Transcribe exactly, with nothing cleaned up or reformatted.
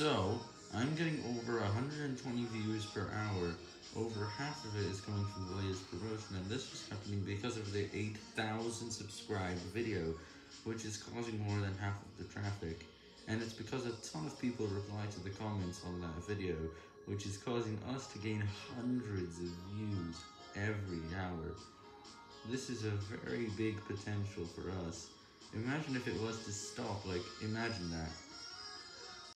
So, I'm getting over one hundred twenty views per hour. Over half of it is coming from the latest promotion, and this was happening because of the eight thousand subscribed video, which is causing more than half of the traffic. And it's because a ton of people reply to the comments on that video, which is causing us to gain hundreds of views every hour. This is a very big potential for us. Imagine if it was to stop, like, imagine that.